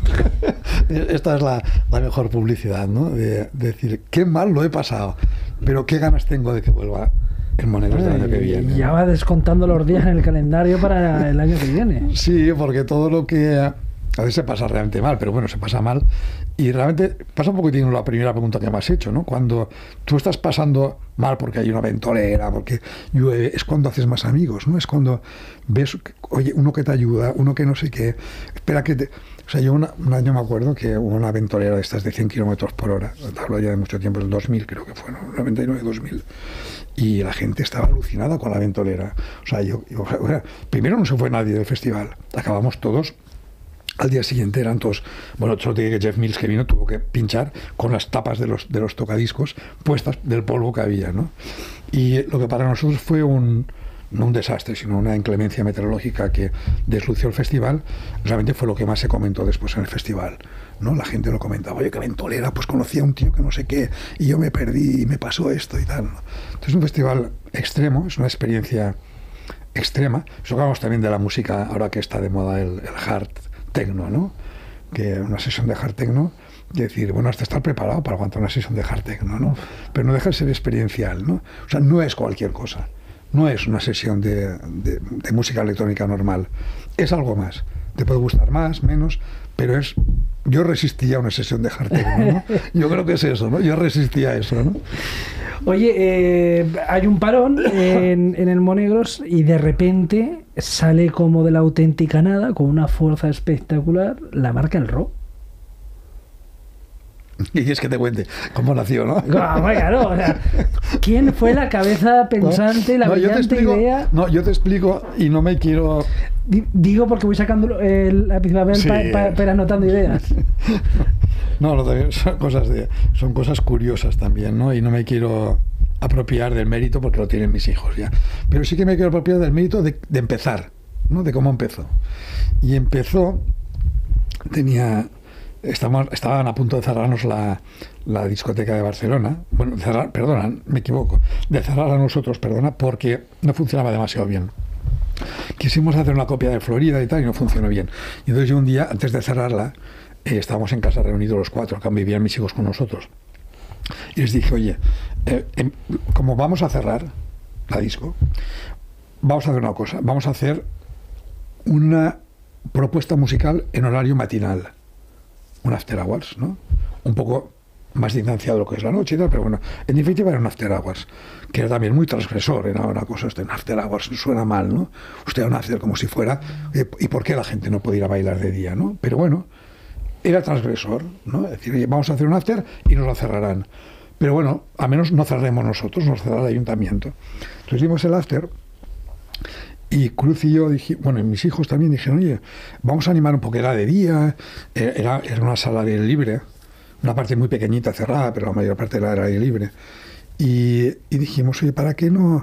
Esta es la, la mejor publicidad, ¿no? De, de decir, qué mal lo he pasado, pero qué ganas tengo de que vuelva el Monegros del año que viene. Ya va descontando los días en el calendario para el año que viene. Sí, porque todo lo que a veces se pasa realmente mal, pero bueno, se pasa mal. Y realmente pasa un poquitín la primera pregunta que me has hecho, ¿no? Cuando tú estás pasando mal porque hay una ventolera, porque llueve, es cuando haces más amigos, ¿no? Es cuando ves, oye, uno que te ayuda, uno que no sé qué, espera que te... O sea, yo una, un año me acuerdo que hubo una ventolera de estas de cien kilómetros por hora, hablo ya de mucho tiempo, el dos mil creo que fue, ¿no? noventa y nueve, dos mil. Y la gente estaba alucinada con la ventolera. O sea, yo, yo bueno, primero no se fue nadie del festival, acabamos todos. Al día siguiente eran todos... Bueno, solo te digo que Jeff Mills, que vino, tuvo que pinchar con las tapas de los, de los tocadiscos puestas del polvo que había, ¿no? Y lo que para nosotros fue un... no un desastre, sino una inclemencia meteorológica que deslució el festival, realmente fue lo que más se comentó después en el festival, ¿no? La gente lo comentaba, oye, qué ventolera, pues conocí a un tío que no sé qué, y yo me perdí, y me pasó esto y tal, ¿no? Entonces es un festival extremo, es una experiencia extrema. Eso hablamos también de la música, ahora que está de moda el, el hard techno, ¿no? Que una sesión de hard techno, y decir, bueno, hasta estar preparado para aguantar una sesión de hard techno, ¿no? Pero no deja de ser experiencial, ¿no? O sea, no es cualquier cosa. No es una sesión de, de, de música electrónica normal. Es algo más. Te puede gustar más, menos, pero es... Yo resistía a una sesión de hard techno, ¿no? Yo creo que es eso, ¿no? Yo resistía a eso, ¿no? Oye, eh, hay un parón en, en el Monegros y de repente sale como de la auténtica nada, con una fuerza espectacular, la marca El Ro. Y es que te cuente cómo nació, ¿no? Ah, claro, o sea, ¿quién fue la cabeza pensante, no, la no, brillante explico, idea? No, yo te explico y no me quiero... Digo porque voy sacando el lápiz de papel sí. para pa, pa anotando ideas. No, no, también son cosas de, son cosas curiosas también, ¿no? Y no me quiero apropiar del mérito porque lo tienen mis hijos ya. Pero sí que me quiero apropiar del mérito de, de empezar, ¿no? De cómo empezó. Y empezó, tenía... Estamos, estaban a punto de cerrarnos la, la discoteca de Barcelona. Bueno, cerrar, perdona, me equivoco. De cerrar a nosotros, perdona, porque no funcionaba demasiado bien. Quisimos hacer una copia de Florida y tal, y no funcionó bien. Y entonces yo un día, antes de cerrarla, eh, estábamos en casa reunidos los cuatro, que vivían mis hijos con nosotros. Y les dije, oye, eh, eh, como vamos a cerrar la disco, vamos a hacer una cosa. Vamos a hacer una propuesta musical en horario matinal. Un after hours, ¿no? Un poco más distanciado de lo que es la noche y tal, pero bueno, en definitiva era un after hours, que era también muy transgresor, era una cosa, este, un after hours suena mal, ¿no? Usted era un after como si fuera, eh, ¿y por qué la gente no puede ir a bailar de día, no? Pero bueno, era transgresor, ¿no? Es decir, oye, vamos a hacer un after y nos lo cerrarán. Pero bueno, a menos no cerraremos nosotros, nos cerrará el ayuntamiento. Entonces dimos el after y Cruz y yo, dije, bueno, y mis hijos también dijeron, oye, vamos a animar un poco, era de día, era, era una sala de libre, una parte muy pequeñita, cerrada, pero la mayor parte era al aire libre. Y, y dijimos, oye, ¿para qué no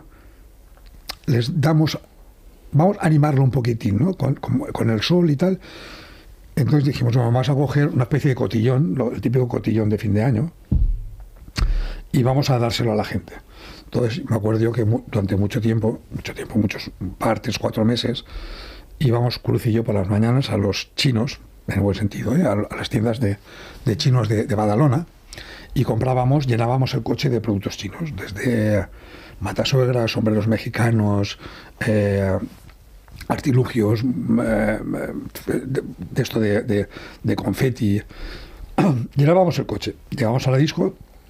les damos, vamos a animarlo un poquitín, ¿no? Con, con, con el sol y tal. Entonces dijimos, bueno, vamos a coger una especie de cotillón, lo, el típico cotillón de fin de año, y vamos a dárselo a la gente. Entonces me acuerdo yo que mu durante mucho tiempo, mucho tiempo, muchos, partes, cuatro meses, íbamos Cruz y yo por las mañanas a los chinos, en el buen sentido, ¿eh? a, a las tiendas de, de chinos de, de Badalona, y comprábamos, llenábamos el coche de productos chinos, desde matasuegras, sombreros mexicanos, eh, artilugios, eh, de, de esto de, de, de confeti. Llenábamos el coche, llegábamos a la disco,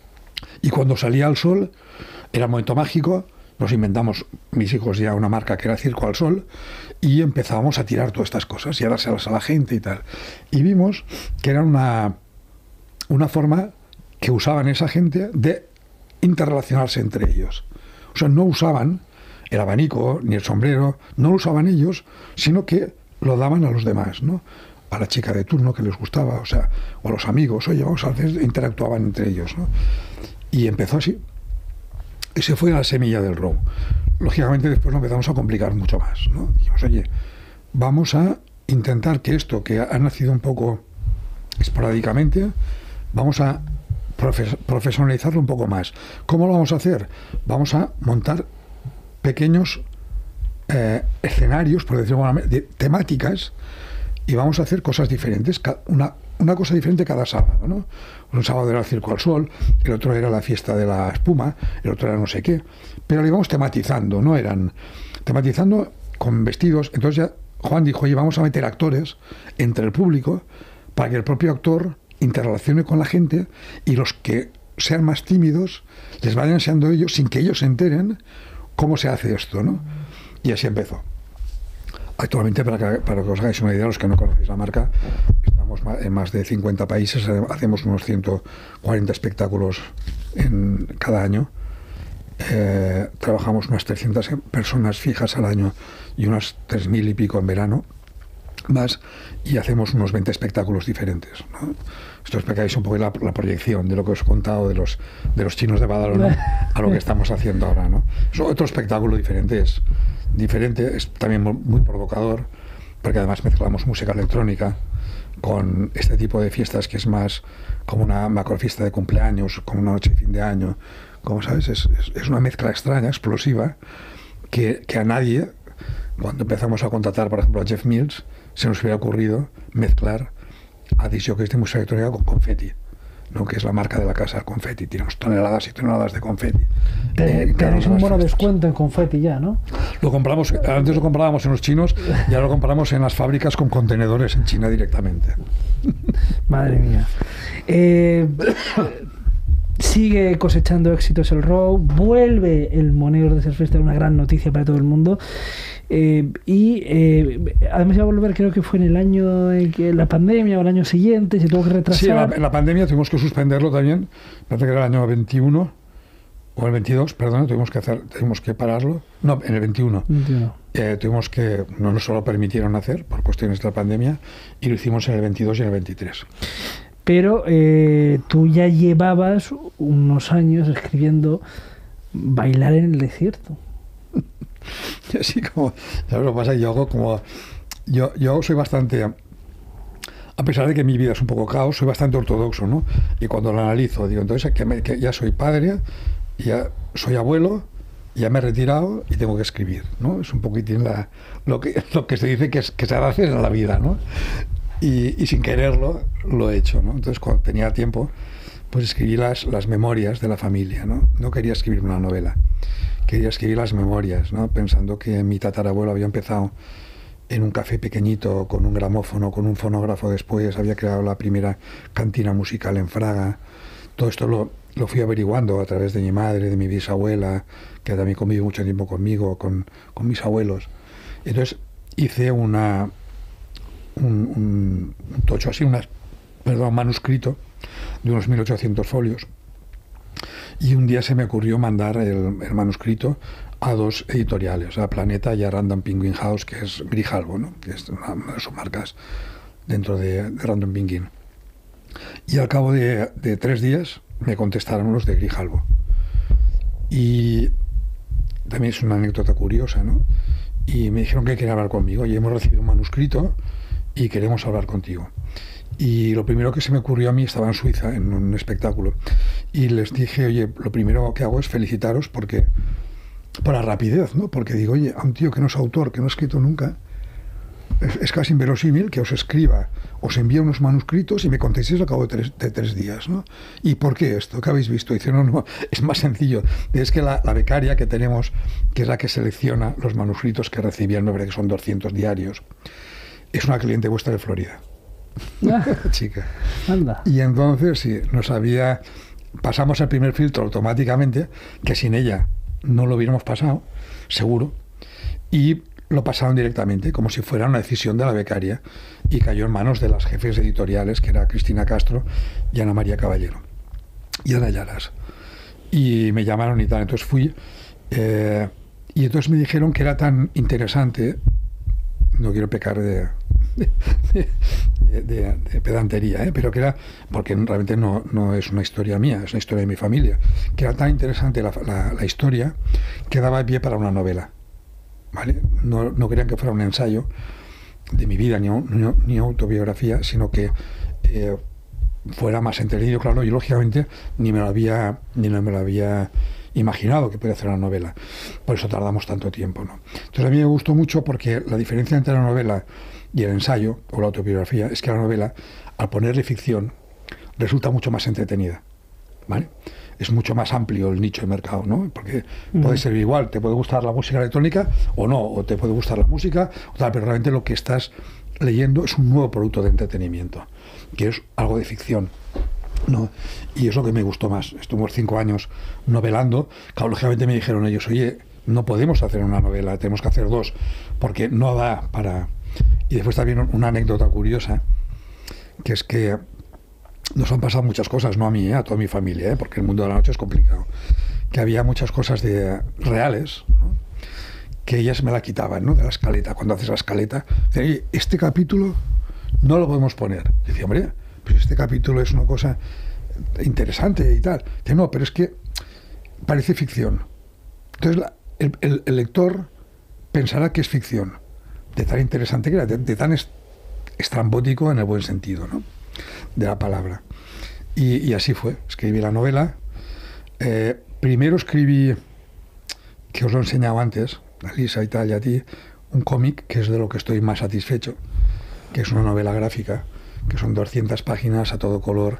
y cuando salía el sol, era un momento mágico, nos inventamos, mis hijos, ya una marca que era Circo al Sol, y empezábamos a tirar todas estas cosas y a dárselas a la gente y tal. Y vimos que era una, una forma que usaban esa gente de interrelacionarse entre ellos. O sea, no usaban el abanico ni el sombrero, no lo usaban ellos, sino que lo daban a los demás, ¿no? A la chica de turno que les gustaba, o sea, o a los amigos, oye, vamos a hacer, interactuaban entre ellos, ¿no? Y empezó así. Ese fue la semilla del row. Lógicamente después nos empezamos a complicar mucho más, ¿no? Dijimos, oye, vamos a intentar que esto, que ha nacido un poco esporádicamente, vamos a profes profesionalizarlo un poco más. ¿Cómo lo vamos a hacer? Vamos a montar pequeños eh, escenarios, por decirlo de alguna manera, de temáticas, y vamos a hacer cosas diferentes, una, una cosa diferente cada sábado, ¿no? Un sábado era el Circo al Sol, el otro era la fiesta de la espuma, el otro era no sé qué, pero lo íbamos tematizando, ¿no? Eran tematizando con vestidos. Entonces ya Juan dijo, oye, vamos a meter actores entre el público para que el propio actor interrelacione con la gente, y los que sean más tímidos les vayan enseñando ellos, sin que ellos se enteren, cómo se hace esto, ¿no? Y así empezó. Actualmente, para que, para que os hagáis una idea, los que no conocéis la marca, estamos en más de cincuenta países, hacemos unos ciento cuarenta espectáculos en cada año, eh, trabajamos unas trescientas personas fijas al año y unas tres mil y pico en verano, más, y hacemos unos veinte espectáculos diferentes, ¿no? Esto es para que hagáis un poco la, la proyección de lo que os he contado de los, de los chinos de Badalona a lo que estamos haciendo ahora, ¿no? Es otro espectáculo diferente, es diferente, es también muy, muy provocador, porque además mezclamos música electrónica con este tipo de fiestas que es más como una macrofiesta de cumpleaños, como una noche de fin de año, como sabes, es, es, es una mezcla extraña, explosiva, que, que a nadie, cuando empezamos a contratar, por ejemplo, a Jeff Mills, se nos hubiera ocurrido mezclar a disc jockeys de música electrónica con confeti, ¿no? Que es la marca de la casa, confeti. Tenemos toneladas y toneladas de confeti. Te, eh, tenéis un bueno descuento en confeti ya, ¿no? Lo compramos, antes lo comprábamos en los chinos y ahora lo compramos en las fábricas con contenedores en China directamente. Madre mía. Eh, sigue cosechando éxitos el row, vuelve el Monegros de Surf Festival, una gran noticia para todo el mundo. Eh, y eh, además iba a volver, creo que fue en el año en que la pandemia o el año siguiente se tuvo que retrasar. Sí, en la, en la pandemia tuvimos que suspenderlo también, parece que era el año veintiuno o el veintidós, perdón, tuvimos que hacer, tuvimos que pararlo, no, en el veintiuno, veintiuno. Eh, tuvimos que, no nos lo permitieron hacer por cuestiones de la pandemia, y lo hicimos en el veintidós y en el veintitrés. Pero eh, tú ya llevabas unos años escribiendo Bailar en el desierto. Así como, ¿sabes lo que pasa? Yo hago como, yo, yo soy bastante, a pesar de que mi vida es un poco caos, soy bastante ortodoxo, ¿no? Y cuando lo analizo, digo, entonces que, me, que ya soy padre, ya soy abuelo, ya me he retirado y tengo que escribir, ¿no? Es un poquitín la, lo, que, lo que se dice que, es, que se ha de hacer en la vida, ¿no? Y, y sin quererlo lo he hecho, ¿no? Entonces cuando tenía tiempo, pues escribí las, las memorias de la familia, ¿no? No quería escribir una novela. Quería escribir las memorias, ¿no? Pensando que mi tatarabuelo había empezado en un café pequeñito con un gramófono, con un fonógrafo, después había creado la primera cantina musical en Fraga, todo esto lo, lo fui averiguando a través de mi madre, de mi bisabuela, que también convive mucho tiempo conmigo, con, con mis abuelos. Entonces hice una, un, un, un tocho así, una, perdón, manuscrito de unos mil ochocientos folios. Y un día se me ocurrió mandar el, el manuscrito a dos editoriales, a Planeta y a Random Penguin House, que es Grijalbo, ¿no? Que es una, una de sus marcas dentro de, de Random Penguin. Y al cabo de, de tres días me contestaron los de Grijalbo. Y también es una anécdota curiosa, ¿no? Y me dijeron que querían hablar conmigo, y hemos recibido un manuscrito y queremos hablar contigo. Y lo primero que se me ocurrió a mí, estaba en Suiza en un espectáculo, y les dije, oye, lo primero que hago es felicitaros porque por la rapidez, ¿no? Porque digo, oye, a un tío que no es autor, que no ha escrito nunca, es, es casi inverosímil que os escriba, os envíe unos manuscritos y me contestéis al cabo de tres, de tres días, ¿no? ¿Y por qué esto? ¿Qué habéis visto? Y dice, no, no, es más sencillo. Es que la, la becaria que tenemos, que es la que selecciona los manuscritos que recibía el nombre, que son doscientos diarios, es una cliente vuestra de Florida. Ah, chica. Anda. Y entonces, sí, nos había... Pasamos el primer filtro automáticamente, que sin ella no lo hubiéramos pasado, seguro, y lo pasaron directamente, como si fuera una decisión de la becaria, y cayó en manos de las jefes editoriales, que era Cristina Castro y Ana María Caballero, y Ana Llaras. Y me llamaron y tal, entonces fui, eh, y entonces me dijeron que era tan interesante, no quiero pecar de... De, de, de, de pedantería, ¿eh? Pero que era, porque realmente no, no es una historia mía, es una historia de mi familia, que era tan interesante la, la, la historia que daba pie para una novela, ¿vale? No, no querían que fuera un ensayo de mi vida ni, ni, ni autobiografía, sino que eh, fuera más entretenido, claro, y lógicamente ni me lo había ni me lo había imaginado que podía hacer una novela, por eso tardamos tanto tiempo, ¿no? Entonces a mí me gustó mucho porque la diferencia entre la novela y el ensayo o la autobiografía es que la novela, al ponerle ficción, resulta mucho más entretenida, ¿vale? Es mucho más amplio el nicho de mercado, ¿no? Porque uh-huh. puede ser igual, te puede gustar la música electrónica o no, o te puede gustar la música, o tal, pero realmente lo que estás leyendo es un nuevo producto de entretenimiento, que es algo de ficción, ¿no? Y es lo que me gustó más. Estuve cinco años novelando, claro, lógicamente me dijeron ellos, oye, no podemos hacer una novela, tenemos que hacer dos, porque no da para... Y después también una anécdota curiosa, que es que nos han pasado muchas cosas, no a mí, ¿eh? A toda mi familia, ¿eh? Porque el mundo de la noche es complicado, que había muchas cosas de reales, ¿no? Que ellas me la quitaban, ¿no? De la escaleta, cuando haces la escaleta, decían, este capítulo no lo podemos poner. Y decía, hombre, pues este capítulo es una cosa interesante y tal. Dice, no, pero es que parece ficción. Entonces la, el, el, el lector pensará que es ficción, de tan interesante que era, de, de tan est estrambótico en el buen sentido, ¿no? De la palabra. Y, y así fue. Escribí la novela. Eh, primero escribí, que os lo he enseñado antes, a Lisa y tal, y a ti, un cómic, que es de lo que estoy más satisfecho, que es una novela gráfica, que son doscientas páginas a todo color,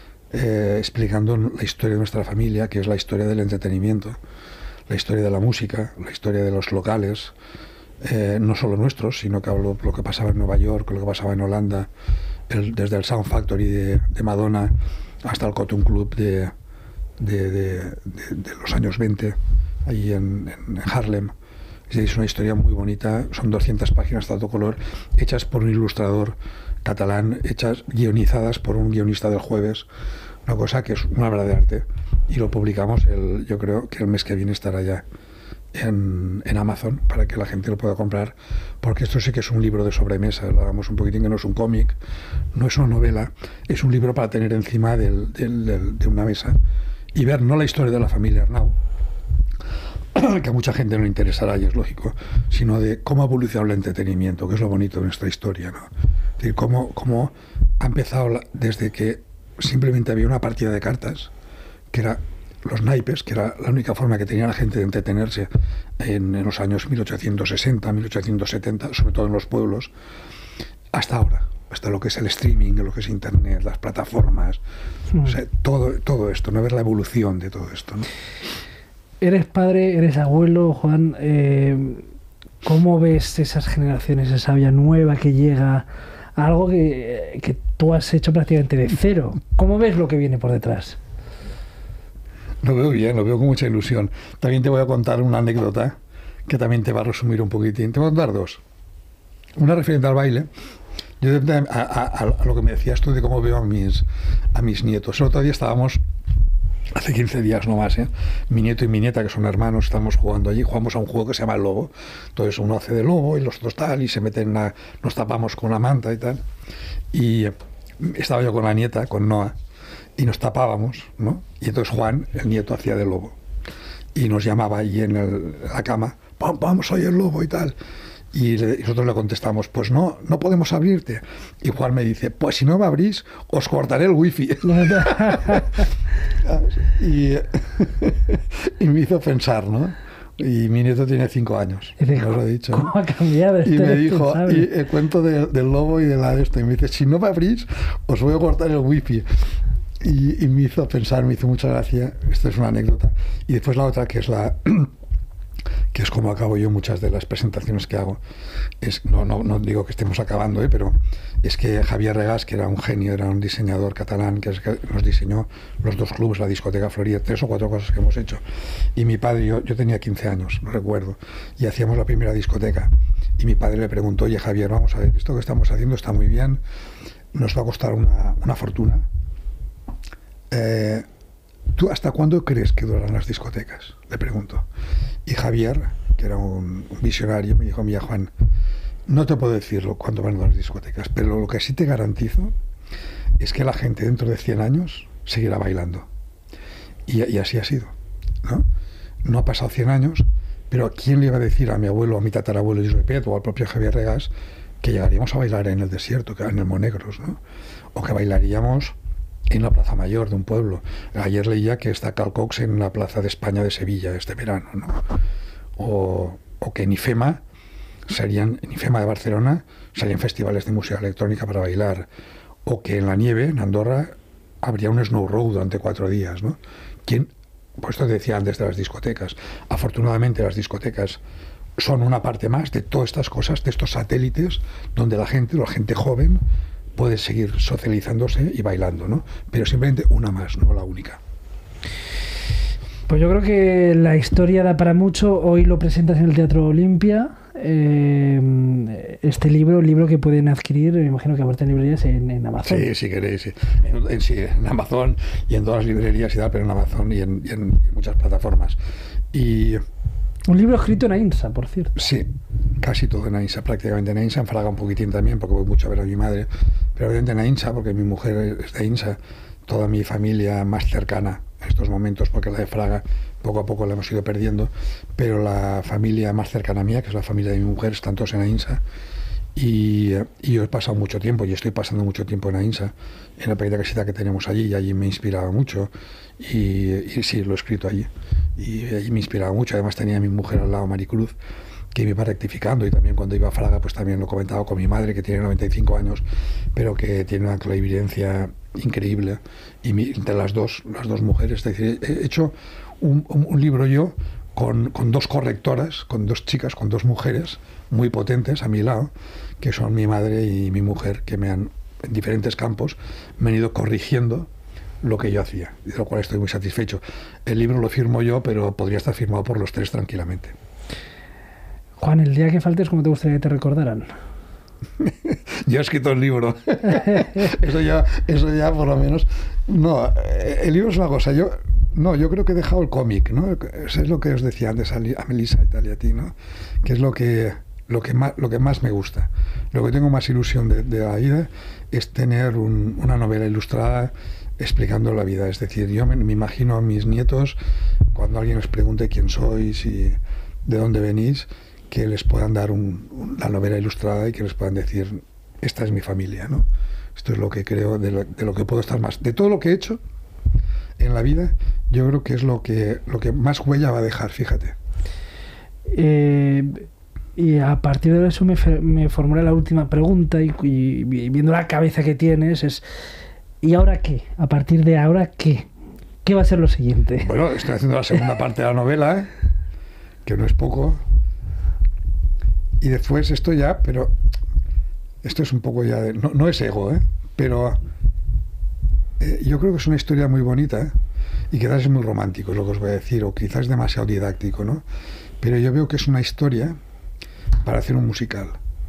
eh, explicando la historia de nuestra familia, que es la historia del entretenimiento, la historia de la música, la historia de los locales, eh, no solo nuestros, sino que hablo lo que pasaba en Nueva York, lo que pasaba en Holanda, el, desde el Sound Factory de, de Madonna hasta el Cotton Club de, de, de, de, de los años veinte, allí en, en Harlem. Es una historia muy bonita, son doscientas páginas de todo color, hechas por un ilustrador catalán, hechas, guionizadas por un guionista del Jueves, una cosa que es una obra de arte. Y lo publicamos, el, yo creo que el mes que viene estará ya en, en Amazon para que la gente lo pueda comprar, porque esto sí que es un libro de sobremesa, lo hagamos un poquitín, que no es un cómic, no es una novela, es un libro para tener encima del, del, del, de una mesa y ver no la historia de la familia Arnau, que a mucha gente no le interesará y es lógico, sino de cómo ha evolucionado el entretenimiento, que es lo bonito de nuestra historia, ¿no? Es decir, cómo, cómo ha empezado la, desde que simplemente había una partida de cartas, que era los naipes, que era la única forma que tenía la gente de entretenerse en, en los años mil ochocientos sesenta, mil ochocientos setenta, sobre todo en los pueblos, hasta ahora, hasta lo que es el streaming, lo que es internet, las plataformas, sí. O sea, todo, todo esto, no ver la evolución de todo esto, ¿no? Eres padre, eres abuelo, Juan. Eh, ¿Cómo ves esas generaciones, esa vida nueva que llega? Algo que, que tú has hecho prácticamente de cero. ¿Cómo ves lo que viene por detrás? Lo veo bien, lo veo con mucha ilusión. También te voy a contar una anécdota que también te va a resumir un poquitín. Te voy a contar dos. Una referente al baile. Yo a, a, a lo que me decías tú de cómo veo a mis, a mis nietos. El otro día estábamos, hace quince días no más, ¿eh? Mi nieto y mi nieta, que son hermanos, estamos jugando allí, jugamos a un juego que se llama El Lobo. Entonces uno hace de lobo y los otros tal, y se meten, una, nos tapamos con una manta y tal. Y estaba yo con la nieta, con Noa, y nos tapábamos, ¿no? Y entonces Juan, el nieto, hacía de lobo. Y nos llamaba allí en, el, en la cama, vamos, vamos, soy el lobo y tal. Y, le, y nosotros le contestamos, pues no, no podemos abrirte. Y Juan me dice, pues si no me abrís, os cortaré el wifi. y, y me hizo pensar, ¿no? Y mi nieto tiene cinco años, y digo, os lo he dicho. ¿Cómo ha cambiado este Y me dijo, y el cuento de, del lobo y de la de esto. Y me dice, si no me abrís, os voy a cortar el wifi. Y, y me hizo pensar, me hizo mucha gracia. Esta es una anécdota. Y después la otra, que es la... que es como acabo yo muchas de las presentaciones que hago. Es, no, no, no digo que estemos acabando, ¿eh? Pero es que Javier Regàs, que era un genio, era un diseñador catalán, que, es, que nos diseñó los dos clubes, la discoteca Florida, tres o cuatro cosas que hemos hecho. Y mi padre, yo, yo tenía quince años, lo recuerdo, y hacíamos la primera discoteca. Y mi padre le preguntó, oye Javier, vamos a ver, esto que estamos haciendo está muy bien, nos va a costar una, una fortuna. Eh, ¿Tú hasta cuándo crees que durarán las discotecas? Le pregunto. Y Javier, que era un, un visionario, me dijo, mira Juan, no te puedo decirlo cuándo van a durar las discotecas, pero lo que sí te garantizo es que la gente dentro de cien años seguirá bailando. Y, y así ha sido, ¿no? No ha pasado cien años, pero ¿quién le iba a decir a mi abuelo, a mi tatarabuelo Josep Pet o al propio Javier Regàs que llegaríamos a bailar en el desierto, que en el Monegros, ¿no? O que bailaríamos en la Plaza Mayor de un pueblo. Ayer leía que está Carl Cox en la Plaza de España de Sevilla este verano, ¿no? O, o que en IFEMA serían, en IFEMA de Barcelona serían festivales de música electrónica para bailar, o que en la nieve, en Andorra, habría un snow road durante cuatro días, ¿no? ¿Quién? Pues esto decía antes de las discotecas. Afortunadamente las discotecas son una parte más de todas estas cosas, de estos satélites, donde la gente, la gente joven, puede seguir socializándose y bailando, ¿no? Pero simplemente una más, no la única. Pues yo creo que la historia da para mucho. Hoy lo presentas en el Teatro Olimpia. Eh, este libro, el libro que pueden adquirir, me imagino que aparte en librerías, en, en Amazon. Sí, si queréis, sí. En, sí, en Amazon y en todas las librerías y tal, pero en Amazon y en, y en, y en muchas plataformas. Y... un libro escrito en Ainsa, por cierto. Sí, casi todo en Ainsa, prácticamente en Ainsa, en Fraga un poquitín también, porque voy mucho a ver a mi madre, pero obviamente en Ainsa, porque mi mujer es de Ainsa, toda mi familia más cercana en estos momentos, porque la de Fraga poco a poco la hemos ido perdiendo, pero la familia más cercana mía, que es la familia de mi mujer, están todos en Ainsa, y, y yo he pasado mucho tiempo, y estoy pasando mucho tiempo en Ainsa, en la pequeña casita que tenemos allí, y allí me inspiraba mucho, y, y sí, lo he escrito allí, y allí me inspiraba mucho. Además tenía a mi mujer al lado, Maricruz, que me iba rectificando, y también cuando iba a Fraga pues también lo comentaba con mi madre, que tiene noventa y cinco años, pero que tiene una clarividencia increíble, y mi, entre las dos, las dos mujeres, es decir, he hecho un, un, un libro yo con, con dos correctoras, con dos chicas, con dos mujeres muy potentes a mi lado, que son mi madre y mi mujer, que me han, en diferentes campos, me han ido corrigiendo lo que yo hacía, de lo cual estoy muy satisfecho. El libro lo firmo yo, pero podría estar firmado por los tres tranquilamente. Juan, el día que faltes, ¿cómo te gustaría que te recordaran? Yo he escrito el libro. eso ya, eso ya por lo menos. No, el libro es una cosa. Yo no, yo creo que he dejado el cómic, ¿no? Eso es lo que os decía antes a Melissa y tal y a ti, ¿no? Que es lo que lo que más lo que más me gusta. Lo que tengo más ilusión de, de la vida es tener un, una novela ilustrada explicando la vida. Es decir, yo me, me imagino a mis nietos, cuando alguien les pregunte quién sois y de dónde venís, que les puedan dar un, una novela ilustrada y que les puedan decir, esta es mi familia, ¿no? Esto es lo que creo, de lo, de lo que puedo estar más. De todo lo que he hecho en la vida, yo creo que es lo que, lo que más huella va a dejar, fíjate. Eh, y a partir de eso me, me formulé la última pregunta, y, y viendo la cabeza que tienes, es ¿y ahora qué? A partir de ahora, ¿qué? ¿Qué va a ser lo siguiente? Bueno, estoy haciendo la segunda parte de la novela, ¿eh? Que no es poco. Y después esto ya, pero esto es un poco ya de... No, no es ego, ¿eh? Pero eh, yo creo que es una historia muy bonita, ¿eh? y quizás es muy romántico, es lo que os voy a decir, o quizás es demasiado didáctico, ¿no? Pero yo veo que es una historia para hacer un musical.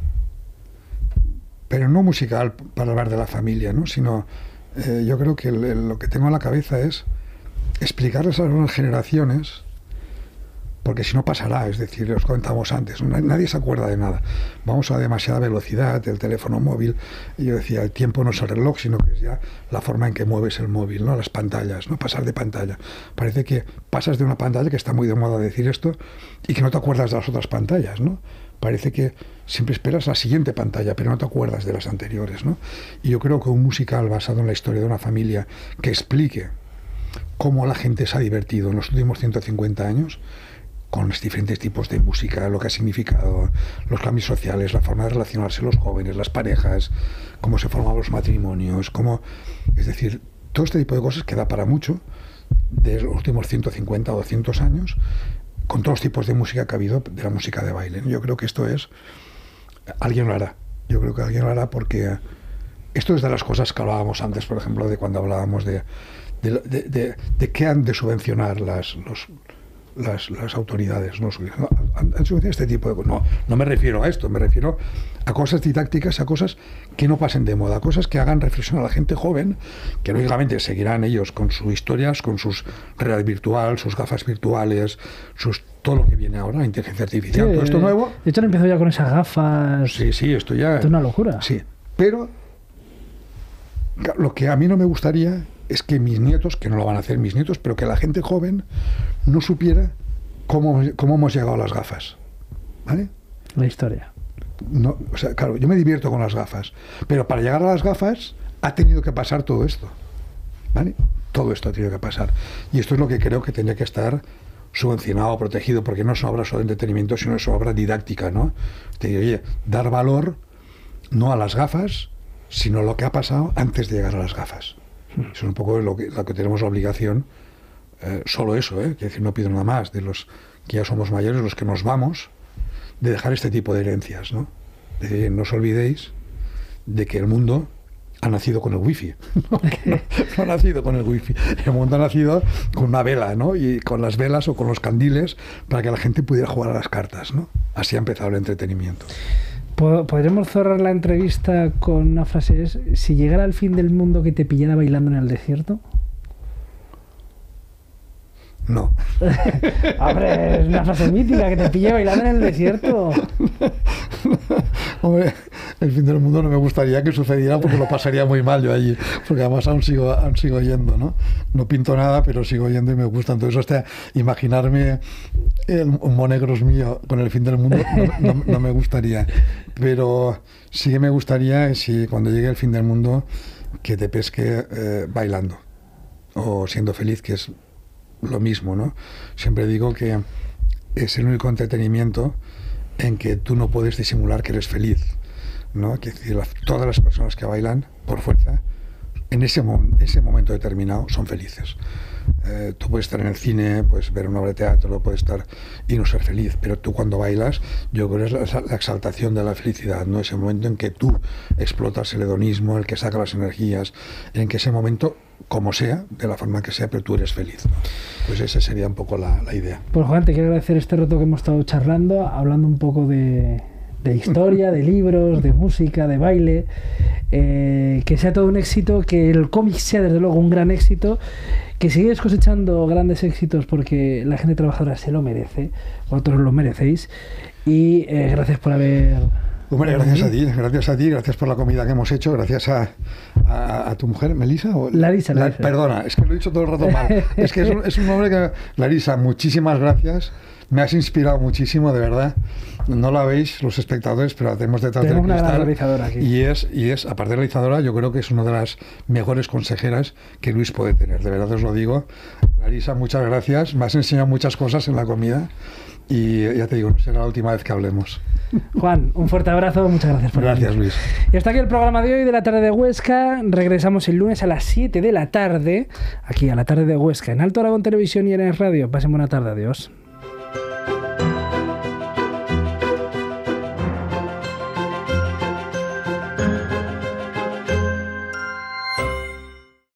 Pero no musical para hablar de la familia, ¿no? Sino, eh, yo creo que el, el, lo que tengo en la cabeza es explicarles a las nuevas generaciones, porque si no pasará, es decir, os comentamos antes, nadie se acuerda de nada. Vamos a demasiada velocidad, el teléfono móvil, y yo decía, el tiempo no es el reloj, sino que es ya la forma en que mueves el móvil, ¿no? Las pantallas, ¿no? Pasar de pantalla. Parece que pasas de una pantalla, que está muy de moda decir esto, y que no te acuerdas de las otras pantallas, ¿no? Parece que siempre esperas la siguiente pantalla, pero no te acuerdas de las anteriores, ¿no? Y yo creo que un musical basado en la historia de una familia que explique cómo la gente se ha divertido en los últimos ciento cincuenta años, con los diferentes tipos de música, lo que ha significado, los cambios sociales, la forma de relacionarse los jóvenes, las parejas, cómo se formaban los matrimonios, cómo, es decir, todo este tipo de cosas que da para mucho de los últimos ciento cincuenta o doscientos años, con todos los tipos de música que ha habido, de la música de baile. Yo creo que esto es, alguien lo hará, yo creo que alguien lo hará, porque esto es de las cosas que hablábamos antes, por ejemplo, de cuando hablábamos de, de, de, de, de qué han de subvencionar las, los, las, las autoridades, ¿no? Han, han subvencionado este tipo de cosas. No, no me refiero a esto, me refiero a cosas didácticas, a cosas que no pasen de moda, cosas que hagan reflexionar a la gente joven, que lógicamente seguirán ellos con sus historias, con sus realidad virtual, sus gafas virtuales, sus todo lo que viene ahora, la inteligencia artificial, sí, todo esto nuevo. De hecho, han empezado ya con esas gafas. Sí, sí, esto ya... Esto es una locura. Sí, pero lo que a mí no me gustaría es que mis nietos, que no lo van a hacer mis nietos, pero que la gente joven no supiera cómo, cómo hemos llegado a las gafas, ¿vale? La historia. No, o sea, claro, yo me divierto con las gafas, pero para llegar a las gafas ha tenido que pasar todo esto, ¿vale? Todo esto ha tenido que pasar. Y esto es lo que creo que tendría que estar subvencionado, protegido, porque no es una obra solo de entretenimiento, sino es una obra didáctica, ¿no? Te digo, oye, dar valor no a las gafas, sino a lo que ha pasado antes de llegar a las gafas. Eso es un poco lo que, lo que tenemos la obligación, eh, solo eso, ¿eh? Quiero decir, no pido nada más de los que ya somos mayores, los que nos vamos, de dejar este tipo de herencias, ¿no? Es decir, no os olvidéis de que el mundo ha nacido con el wifi, ¿no? No, no ha nacido con el wifi, el mundo ha nacido con una vela, ¿no? Y con las velas o con los candiles para que la gente pudiera jugar a las cartas, ¿no? Así ha empezado el entretenimiento. Podríamos cerrar la entrevista con una frase, es, si llegara el fin del mundo, que te pillara bailando en el desierto. No. Hombre, es una frase mítica, que te pille bailando en el desierto. Hombre, el fin del mundo no me gustaría que sucediera, porque lo pasaría muy mal yo allí, porque además aún sigo, aún sigo yendo, ¿no? No pinto nada, pero sigo yendo y me gusta. Entonces, hasta imaginarme el, un Monegros mío con el fin del mundo no, no, no me gustaría. Pero sí que me gustaría, si cuando llegue el fin del mundo, que te pesque eh, bailando o siendo feliz, que es lo mismo, ¿no? Siempre digo que es el único entretenimiento en que tú no puedes disimular que eres feliz, ¿no? Que decir, la, todas las personas que bailan por fuerza, en ese, mo- ese momento determinado, son felices. Eh, tú puedes estar en el cine, puedes ver una obra de teatro, puedes estar y no ser feliz, pero tú cuando bailas, yo creo que es la, la exaltación de la felicidad, ¿no? Ese momento en que tú explotas el hedonismo, el que saca las energías, en que ese momento, como sea, de la forma que sea, pero tú eres feliz, ¿no? Pues esa sería un poco la, la idea. Pues Juan, te quiero agradecer este rato que hemos estado charlando, hablando un poco de, de historia, de libros, de música, de baile, eh, que sea todo un éxito, que el cómic sea desde luego un gran éxito, que sigues cosechando grandes éxitos, porque la gente trabajadora se lo merece, vosotros lo merecéis, y eh, gracias por haber... Hombre, gracias a ti, gracias a ti, gracias por la comida que hemos hecho, gracias a, a, a tu mujer, ¿Melisa? O Larisa, la, Larisa. Perdona, es que lo he dicho todo el rato mal. Es que es un, es un nombre que... Larisa, muchísimas gracias. Me has inspirado muchísimo, de verdad. No la veis los espectadores, pero la tenemos detrás tenemos del cristal. Una gran realizadora aquí. Y es, y es, aparte de realizadora, yo creo que es una de las mejores consejeras que Luis puede tener. De verdad os lo digo. Larisa, muchas gracias. Me has enseñado muchas cosas en la comida. Y ya te digo, no será la última vez que hablemos. Juan, un fuerte abrazo, muchas gracias por Gracias, venir. Luis. Y hasta aquí el programa de hoy de La Tarde de Huesca. Regresamos el lunes a las siete de la tarde, aquí a La Tarde de Huesca, en Alto Aragón Televisión y en el Radio. Pasen buena tarde, adiós.